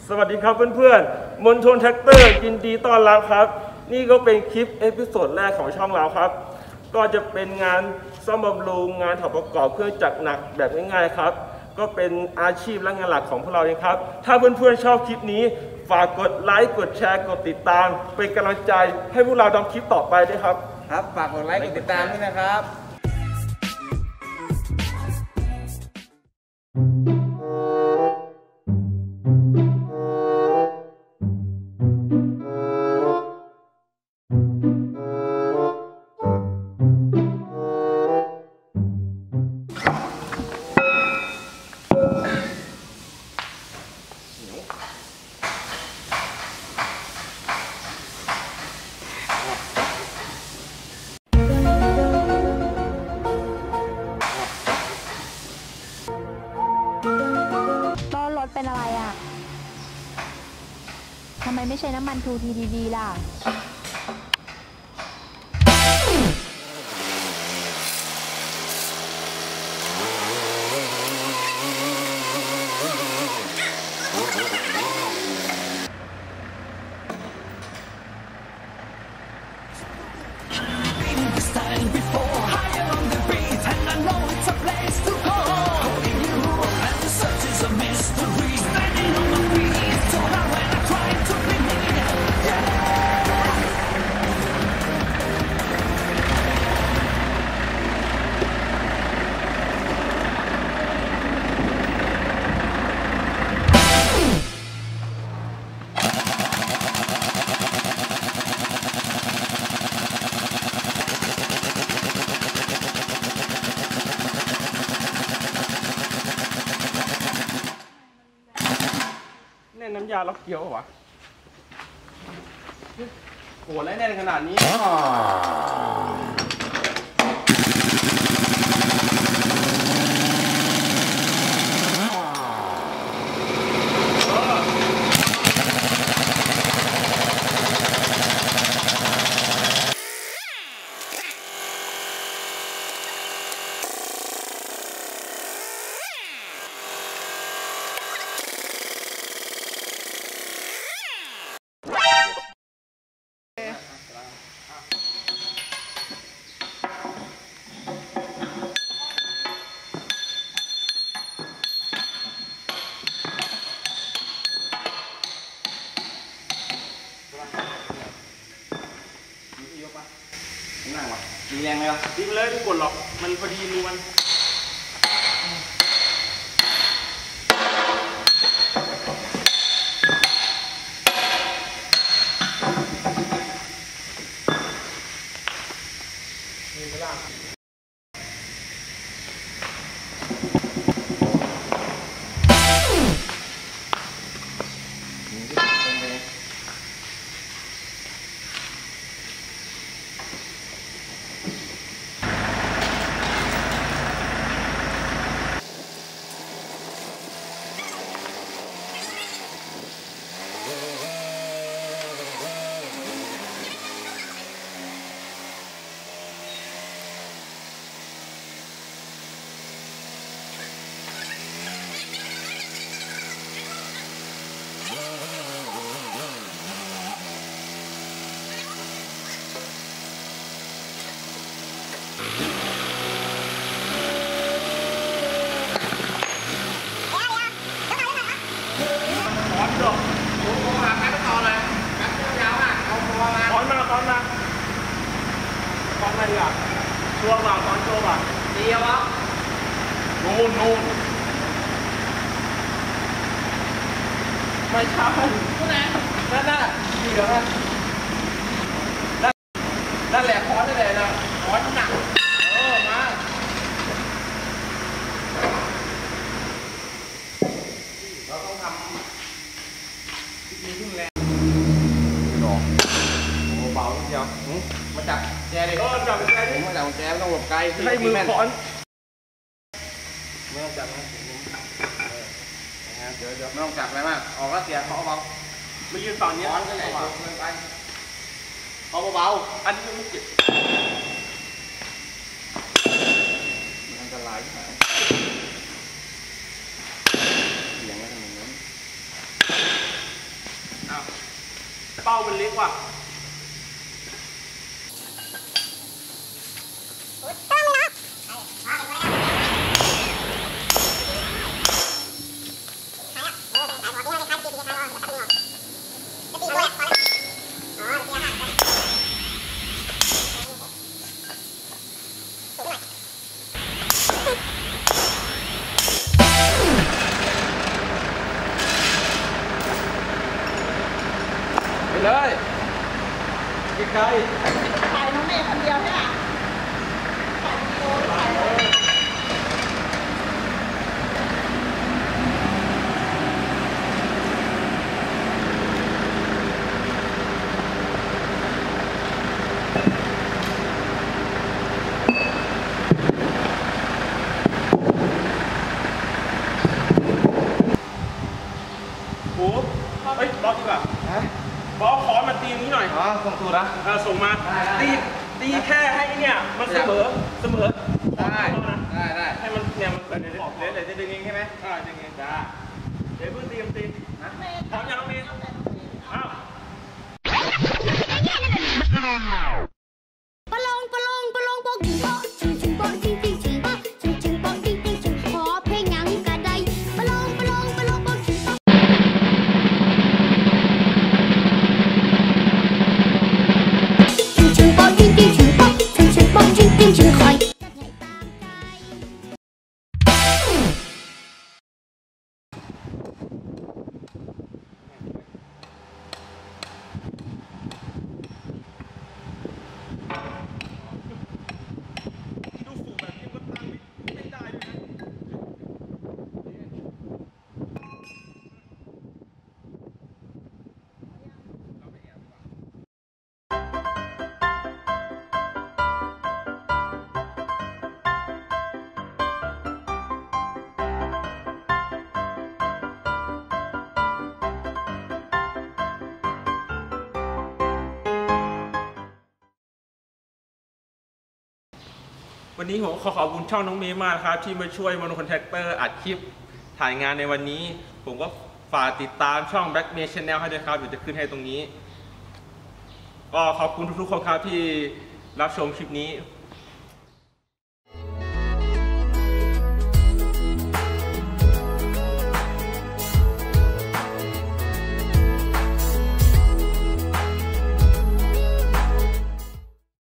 สวัสดีครับเพื่อนๆมณฑลแท็กเตอร์ยินดีต้อนรับครับนี่ก็เป็นคลิปเอพิโซดแรกของช่องเราครับก็จะเป็นงานซ่อมบำรุงงานถอดประกอบเครื่องจักรหนักแบบง่ายๆครับก็เป็นอาชีพและงานหลักของพวกเราเองครับถ้าเพื่อนๆชอบคลิปนี้ฝากกดไลค์กดแชร์กดติดตามเป็นกำลังใจให้พวกเราทำคลิปต่อไปด้วยครับฝากกดไลค์กดติดตามด้วยนะครับเป็นอะไรอ่ะทำไมไม่ใช้น้ำมัน 2TDD ล่ะน้ำยาล็อกเกียววะโหแล้วแน่นขนาดนี้นั่งวะดีแรงไหมวะดีไปเลยไม่กดหรอกมันพอดีมือมันมีเวลาชัวร์มาตอนโชว์ป่ะดีวะนู่นไม่ใช่ก็ไหนนั่นดีเหรอนั่นแหละคอนนั่นแหละนะคอนหนักมาเราต้องทำมีขึ้นแรงดอกโอ้เบาเดียวมาจับแจดิจับแจดิผมมาจับแจไม่ต้องหลบไกลให้มือคอนไม่ต้องจับนะเดี๋ยวไม่ต้องจับอะไรมากออกก็เสียเขาเบามายืนฝั่งนี้คอนก็ใหญ่เกินไปเขาเบาอันนี้ไม่เจ็บมันอันตรายที่ไหนเสียงอะไรอย่างนั้นเป้ามันเล็กว่ะไปเลยไกลๆถ่ายน้องเมย์คนเดียวใช่ไหมถ่ายวิดีโอถ่ายเลยโอ้เฮ้ยบล็อกดีกว่าบล็อกขอมาตีนี้หน่อยอ๋อส่งตูดนะส่งมา ตีแค่ให้เนี่ยมันเสมอได้ให้มันเนี่ยมันเดี๋ยวจะดึงเองใช่ไหมดึงเองจ้าเดี๋ยวเพิ่งตีพร้อมยังน้องเมย์อ้าวปะลงปะลงปะลงปะถึงโป๊ะถึงถึงโป๊ะจริงจริงถึงโป๊ะถึงถึงโป๊ะจริงจริงถึงขอเพลงหยังกะได้ปะลงปะลงปะลงปะถึงโป๊ะถึงถึงโป๊ะจริงจริงถึงโป๊ะถึงถึงโป๊ะจริงจริงถึงคอยจัดใหญ่ตามใจดูสูงแบบนี้ก็ตั้งไม่ได้ด้วยนะวันนี้ผมขอขอบคุณช่องน้องเมย์มากครับที่มาช่วยมโนคอนแทคเตอร์อัดคลิปถ่ายงานในวันนี้ ผมก็ฝากติดตามช่อง Black May Channel ให้ด้วยครับเดี๋ยวจะขึ้นให้ตรงนี้ ก็ขอบคุณทุกๆคนครับที่รับชมคลิปนี้